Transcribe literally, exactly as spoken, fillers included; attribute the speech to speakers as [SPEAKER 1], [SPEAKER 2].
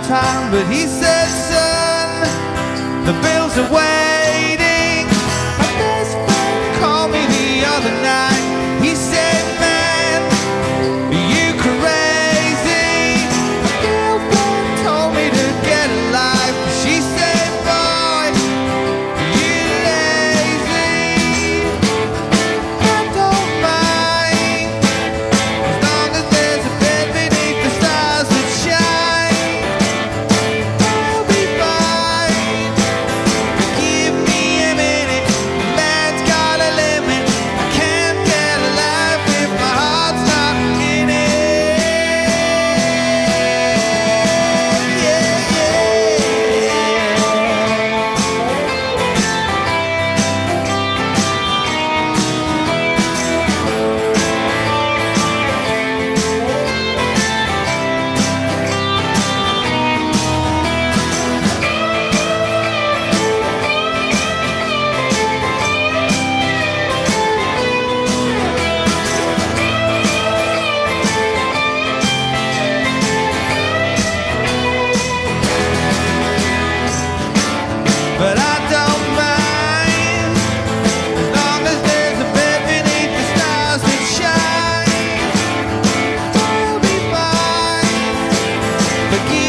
[SPEAKER 1] time, but he said, son, the bills are waiting. My best friend called me the other night. He said, man, are you crazy? My girlfriend told me to get a life. She said, boy, you lazy. I don't mind, as long as there's a bed beneath the stars that shine. I'll be fine. Give me a minute, man's got a limit. I can't get a life if my heart's not in it. Yeah, but I don't mind, as long as there's a bed beneath the stars that shine. I'll be fine. Forgive